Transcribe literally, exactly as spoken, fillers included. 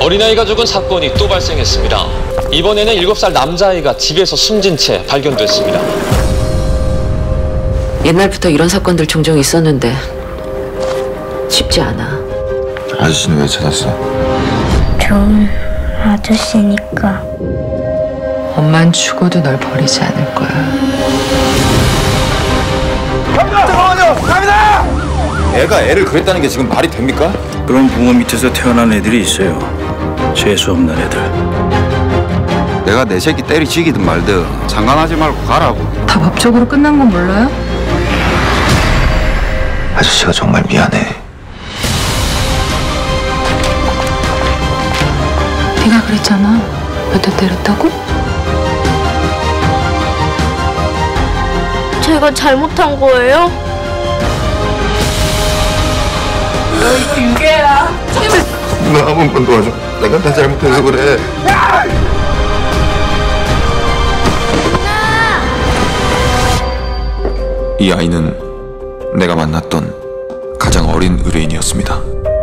어린아이가 죽은 사건이 또 발생했습니다. 이번에는 일곱 살 남자아이가 집에서 숨진 채 발견됐습니다. 옛날부터 이런 사건들 종종 있었는데 쉽지 않아. 아저씨는 왜 찾았어? 좋은 아저씨니까. 엄만 죽어도 널 버리지 않을 거야. 잠깐만요! 갑니다! 애가 애를 그랬다는 게 지금 말이 됩니까? 그런 부모 밑에서 태어난 애들이 있어요. 재수 없는 애들. 내가 내 새끼 때리치기든 말든 상관하지 말고 가라고. 다 법적으로 끝난 건 몰라요? 아저씨가 정말 미안해. 네가 그랬잖아. 몇 대 때렸다고? 제가 잘못한 거예요? 나 한 번만 도와줘. 내가 다 잘못해서 그래. 이 아이는 내가 만났던 가장 어린 의뢰인이었습니다.